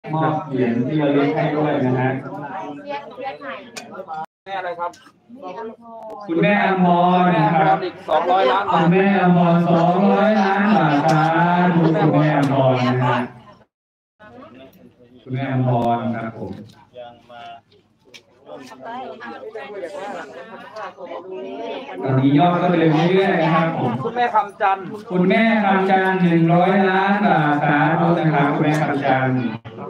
มอบเหรียญที่ระลึกให้ด้วยนะฮะแม่อะไรครับคุณแม่อมรนะครับอีก200 ล้านบาทคุณแม่อมร200 ล้านบาทครับคุณแม่อมรนะฮะคุณแม่อมรครับผมตอนนี้ยอดก็เร็วเรื่อยๆนะครับผมคุณแม่คำจันทร์คุณแม่คำจันทร์100 ล้านบาทสาธุนะครับคุณแม่คำจันทร์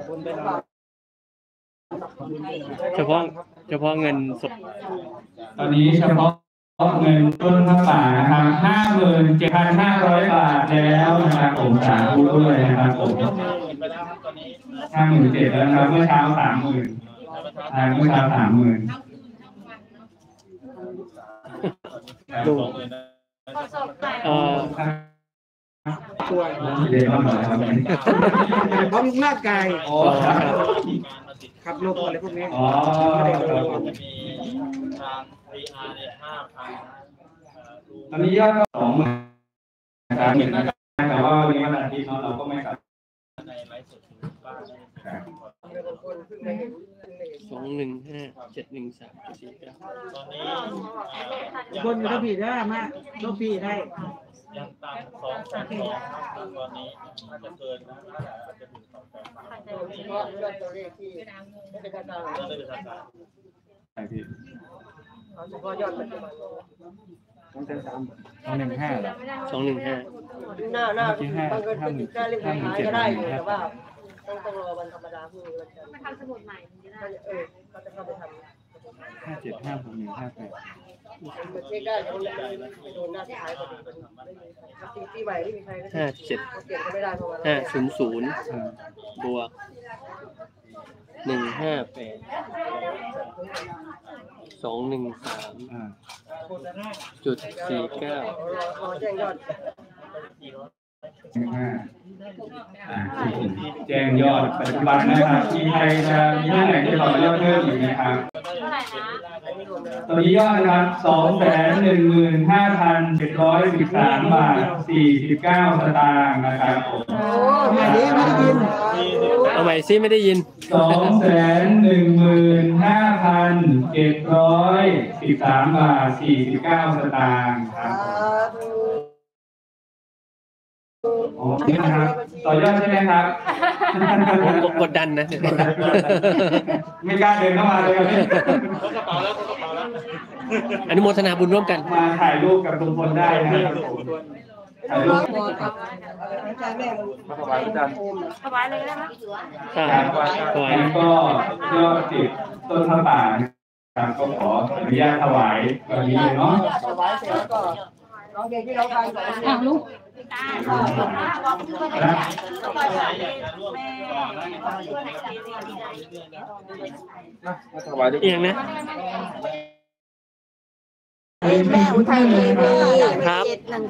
เฉพาะเงินสดตอนนี้เฉพาะเงินต้นพระป่านะครับ57,500 บาทแล้วนะครับผมสาธุด้วยนะครับผม57,000แล้วนะครับเมื่อเช้า30,000เมื่อเช้า30,000 ดูช่วยเดี๋ยวมาหน่อยครับบำรุงร่างกายขับรถอะไรพวกนี้ตอนนี้ยอดก็20,000นะครับแต่ว่าวันนี้วันอาทิตย์เราก็ไม่กลับ 215-713-4 คนอยู่ที่ผิดได้มากลูกพี่ได้ยังต่ำ2,200ตอนนี้น่าจะเกินนะอาจจะถึง2,800เพราะยอดตัวเลขที่ไม่เป็นทางการไม่เป็นทางการใช่พี่เอาเฉพาะยอดปัจจุบัน 215เหรอ 215 หน้าบางคนได้เล่นท้ายก็ได้อยู่แต่ว่าต้องรอวันธรรมดาคือมาทำสมุดใหม่จะได้เขาจะเข้าไปทำ 57,561,58 เช็คได้ยังไม่โดนหน้าท้ายพอดีปีใหม่ไม่มีใครก็เปลี่ยนก็ไม่ได้เพราะว่า 500บวก158-213.49 แจ้งยอดแจ้งยอดปัจจุบันนะครับมีใครจะมีท่านไหนที่ต่อยอดเพิ่มอีกไหมครับตอนนี้ยอดนะครับ215,713 บาท 49 สตางค์นะครับไม่ได้ยินเอาใหม่ซิไม่ได้ยิน 215,713 บาท 49 สตางค์ครับอ๋อนี่นะครับต่อยอดใช่ไหมครับผมกดดันนะไม่กล้าเดินเข้ามาเลยครับกระเป๋าแล้วอนุโมทนาบุญร่วมกันมาถ่ายรูปกับลุงพลได้นะครับถ่ายรูปถวายอาจารย์ถวายเลยได้ไหมถวายแล้วก็ยอดติดต้นพระป่าครับก็ขออนุญาตถวายวันนี้เลยเนาะถวายเสร็จแล้วก็น้องเด็กที่เราฟังก่อนลูกถวายเอียงนะแม่อุทัยทีวีครับ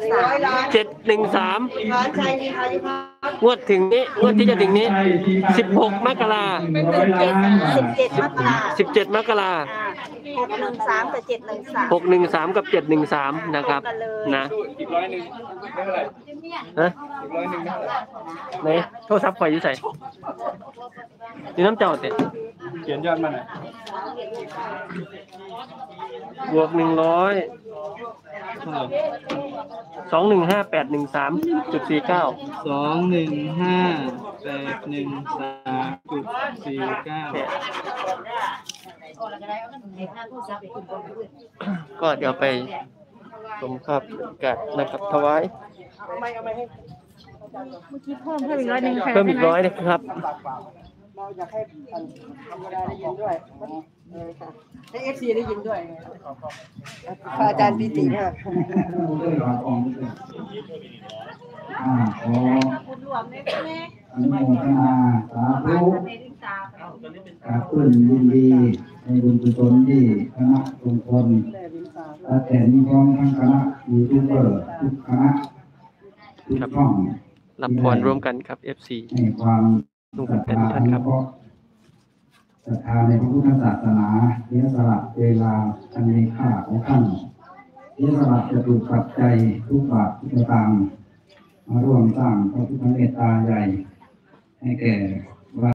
713งวดถึงนี้งวดที่จะถึงนี้16 มกรา17 มกรา 613 กับ 613 กับ 713นะครับนะอีก100ได้เท่าไหร่ฮะอีก100ได้เท่าไหร่ไหนโทรศัพท์ไฟอยู่ใส่นี่น้ำเจ้าเตะเขียนยอดมาหน่อยบวก100 ก็เดี๋ยวไปชมภาพกัดนะครับถวายเมื่อกี้เพิ่มอีก100 เพิ่มอีก100นะครับอยากให้ธรรมดาได้ยินด้วยให้FCได้ยินด้วยอาจารย์ปิติเนี่ยขออนุโมทนาสาธุกราบขึ้นยินดีในบุญกุศลที่คณะทุกคนแต่มีพร้อมทั้งคณะยูทูบเบอร์ทุกคณะทุกช่องรับพรร่วมกันครับ FC ให้ความทุกท่านครับศรัทธาในพระพุทธศาสนาเสียสละเวลาอันมีค่าของท่านเสียสละจะถูกปัจจัยทุกบาททุกสตางค์มาร่วมสร้างพระพุทธเมตตาใหญ่ให้แก่